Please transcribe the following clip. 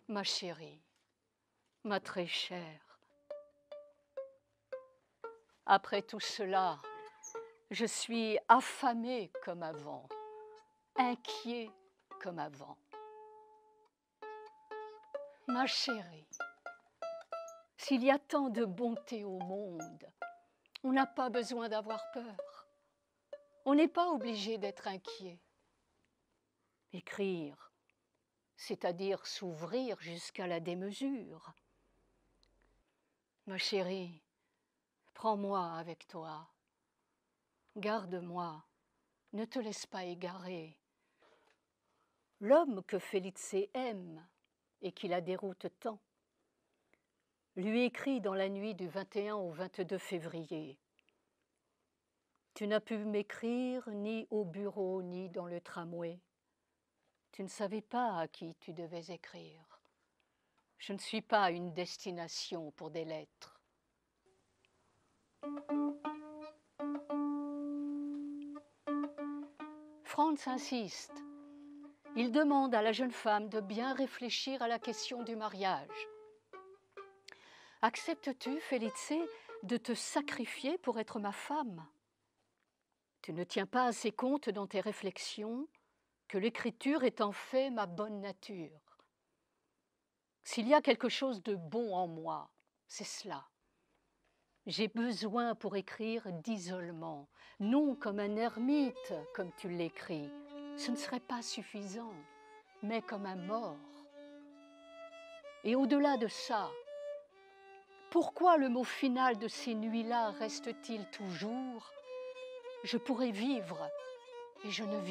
Ma chérie, ma très chère, après tout cela, je suis affamé comme avant, inquiet comme avant. Ma chérie, s'il y a tant de bonté au monde, on n'a pas besoin d'avoir peur. On n'est pas obligé d'être inquiet. Écrire, c'est-à-dire s'ouvrir jusqu'à la démesure. Ma chérie, prends-moi avec toi. Garde-moi, ne te laisse pas égarer. L'homme que Felice aime et qui la déroute tant, lui écrit dans la nuit du 21 au 22 février. Tu n'as pu m'écrire ni au bureau ni dans le tramway. Tu ne savais pas à qui tu devais écrire. Je ne suis pas une destination pour des lettres. Franz insiste. Il demande à la jeune femme de bien réfléchir à la question du mariage. Acceptes-tu, Felice, de te sacrifier pour être ma femme? Tu ne tiens pas assez compte dans tes réflexions que l'écriture est en fait ma bonne nature. S'il y a quelque chose de bon en moi, c'est cela. J'ai besoin pour écrire d'isolement, non comme un ermite, comme tu l'écris. Ce ne serait pas suffisant, mais comme un mort. Et au-delà de ça, pourquoi le mot final de ces nuits-là reste-t-il toujours « Je pourrais vivre et je ne vis pas ».